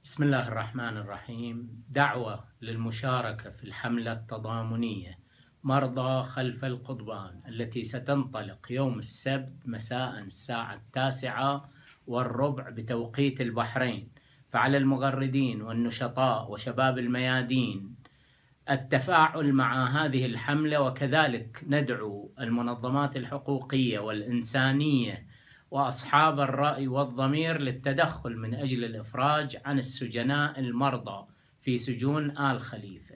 بسم الله الرحمن الرحيم. دعوة للمشاركة في الحملة التضامنية مرضى خلف القضبان التي ستنطلق يوم السبت مساء الساعة 9:15 بتوقيت البحرين. فعلى المغردين والنشطاء وشباب الميادين التفاعل مع هذه الحملة، وكذلك ندعو المنظمات الحقوقية والإنسانية وأصحاب الرأي والضمير للتدخل من أجل الإفراج عن السجناء المرضى في سجون آل خليفة.